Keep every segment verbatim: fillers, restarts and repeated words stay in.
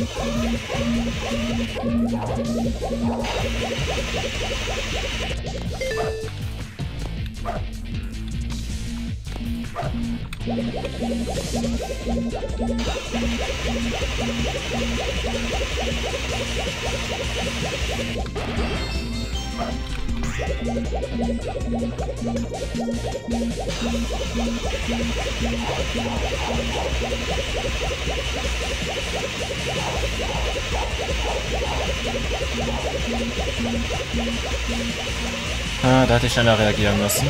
Ah, da hätte ich schneller reagieren müssen.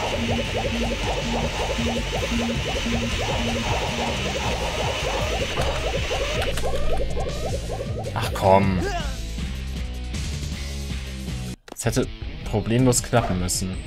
Ach komm. Es hätte problemlos klappen müssen.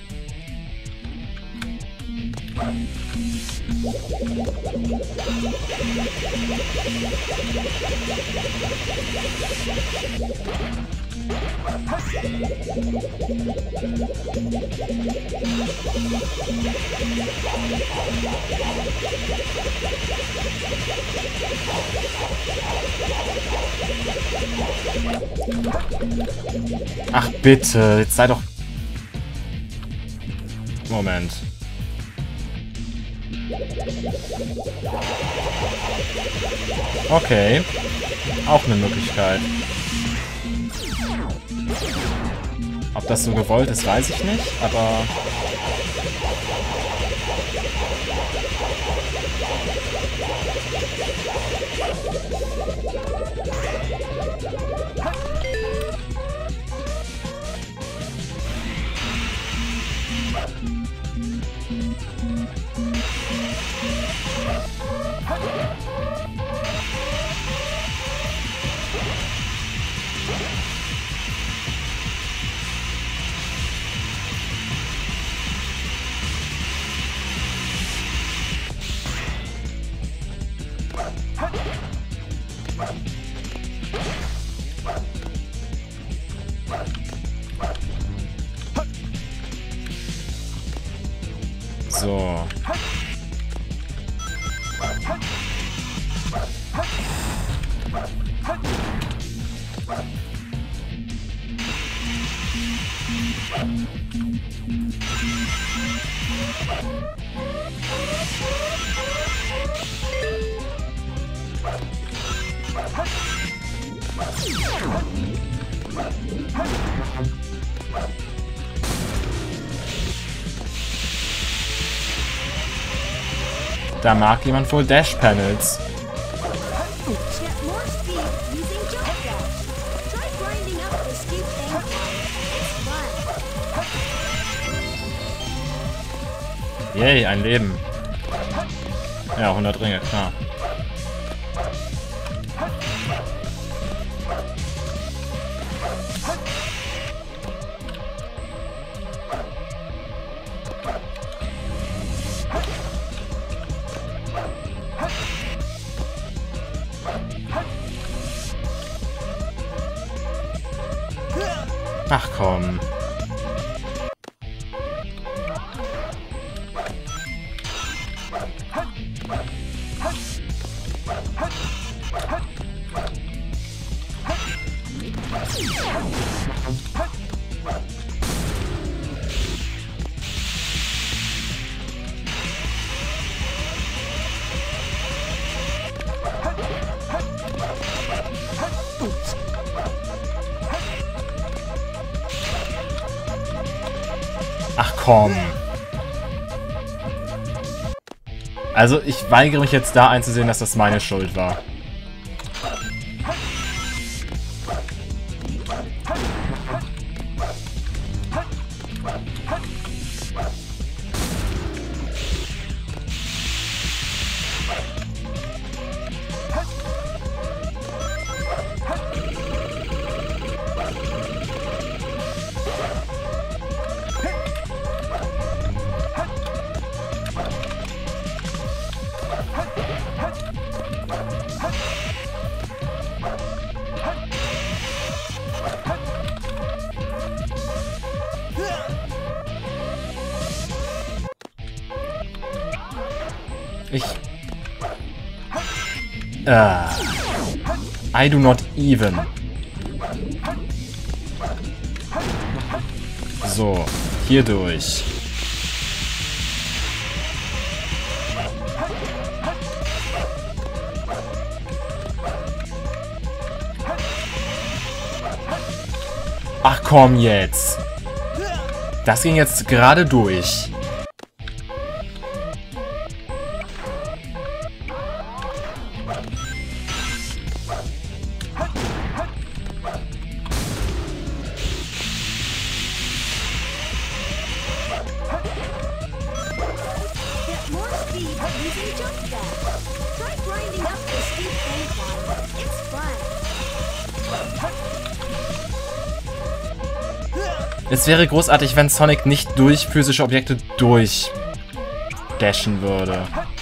Ach bitte, jetzt sei doch... Moment. Okay. Auch eine Möglichkeit. Ob das so gewollt ist, weiß ich nicht, aber... So. Da mag jemand wohl Dash-Panels. Yay, ein Leben. Ja, hundert Ringe, klar. Ach komm. Ach komm. Also ich weigere mich jetzt da einzusehen, dass das meine Schuld war. Ich... Ah. I do not even. So, hier durch. Ach komm jetzt. Das ging jetzt gerade durch. Es wäre großartig, wenn Sonic nicht durch physische Objekte durchdashen würde.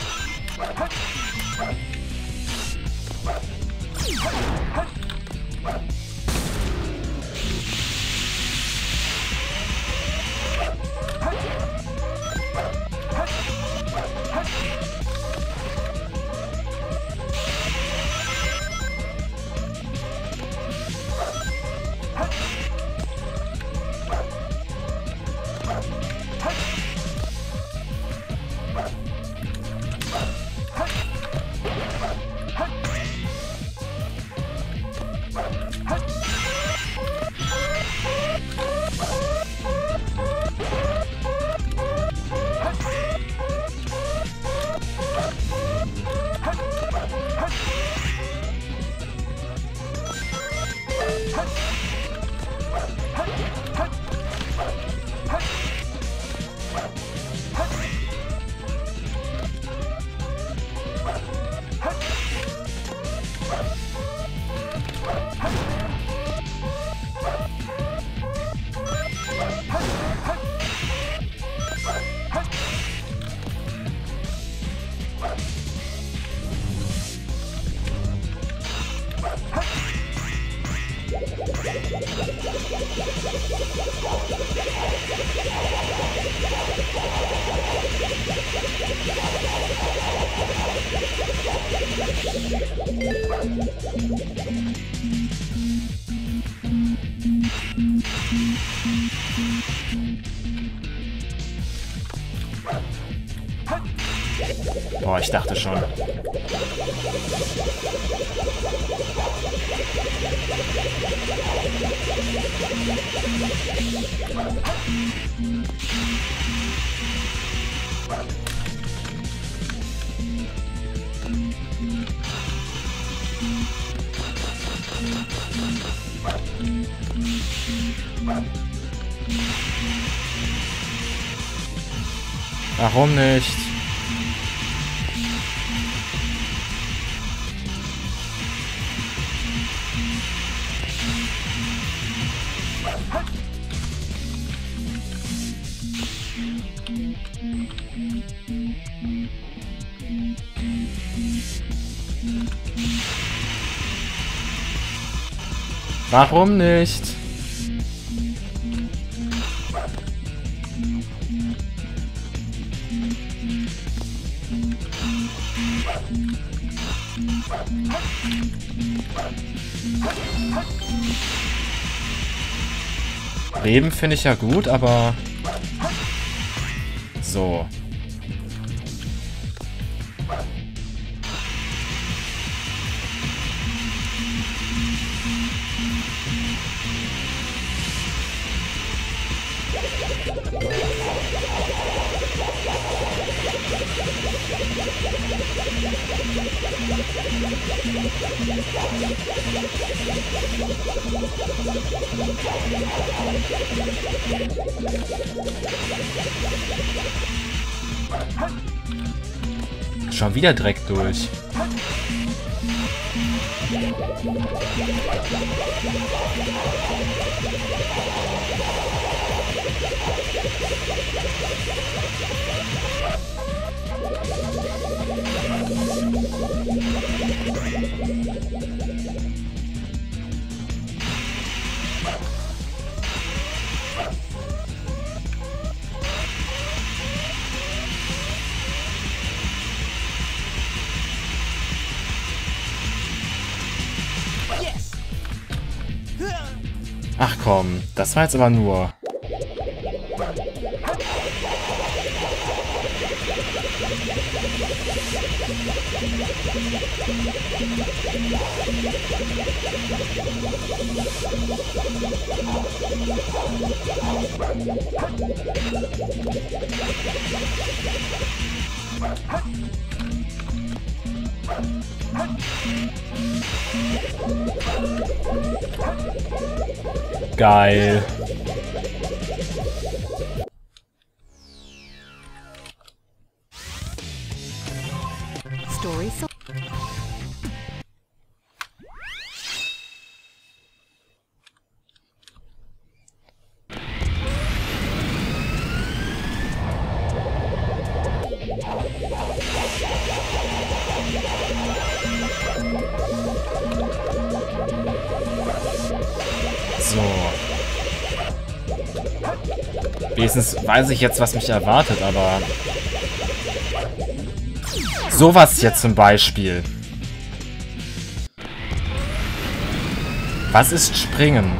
Boah, ich dachte schon. Warum nicht? Warum nicht? Leben finde ich ja gut, aber so. Schon wieder direkt durch. Ach komm, das war jetzt aber nur... Geil. Story so So. Wenigstens weiß ich jetzt, was mich erwartet, aber... Sowas hier zum Beispiel. Was ist Springen?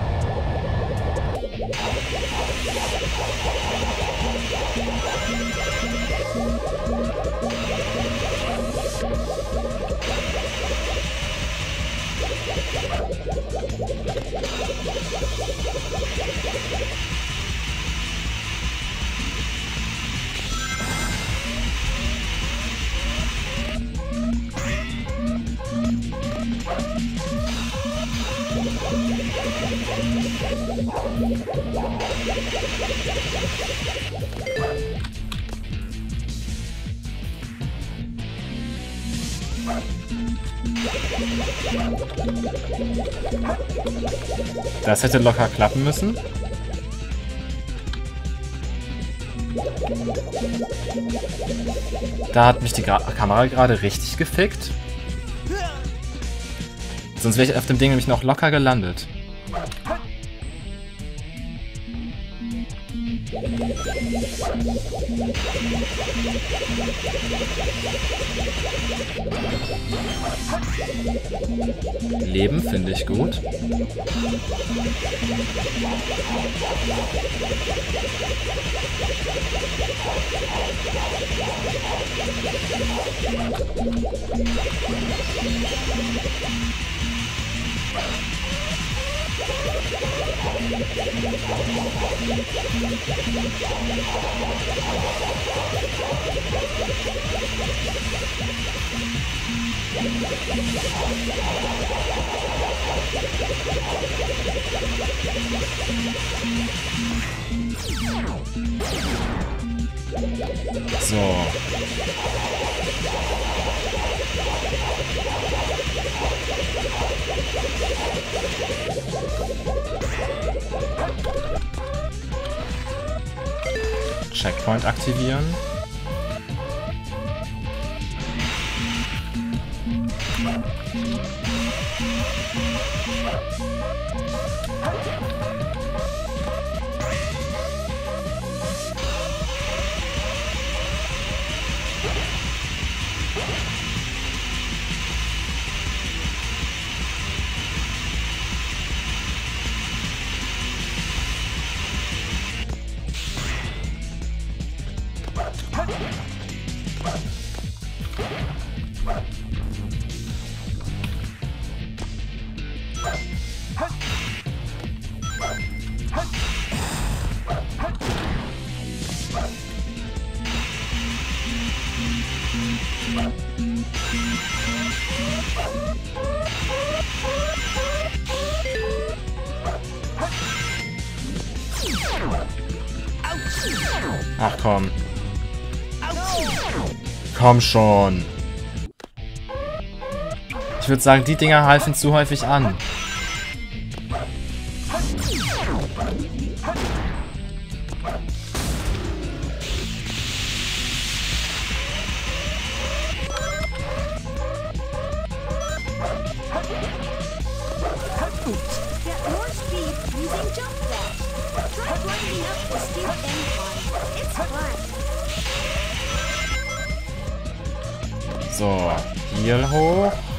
Das hätte locker klappen müssen. Da hat mich die Gra Kamera gerade richtig gefickt. Sonst wäre ich auf dem Ding nämlich noch locker gelandet. Leben finde ich gut. So. Checkpoint aktivieren. Ach komm. Komm schon. Ich würde sagen, die Dinger halfen zu häufig an. So, hier hoch.